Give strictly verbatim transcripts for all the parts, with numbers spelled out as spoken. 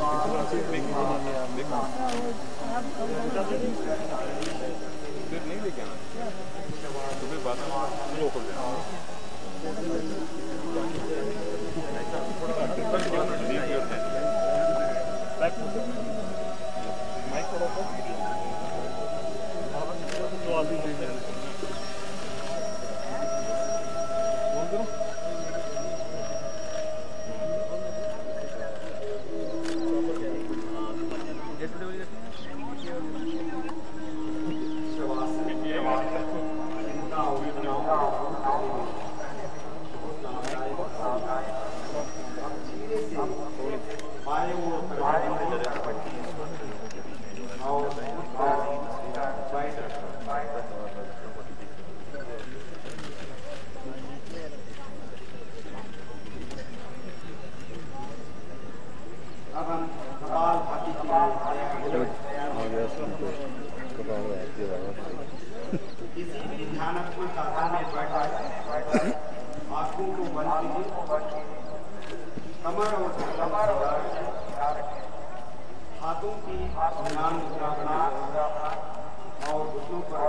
फिर नहीं लेके आना तो फिर बात रोक देना हाथों की ध्यान मुद्रा और घुटनों पर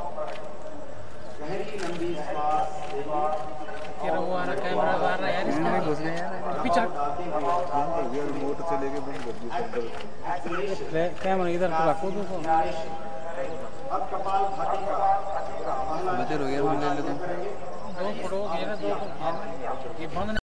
गहरी लंबी श्वास कैमरा आ रहा है यार इसमें घुस गया यार पीछे रिमोट से लेके बंद कर दिया कैमरा इधर तो रखो तो अब कपाल भाती का बचे रहो यार ले ले तुम दो फोटो ये ना दो ये बंद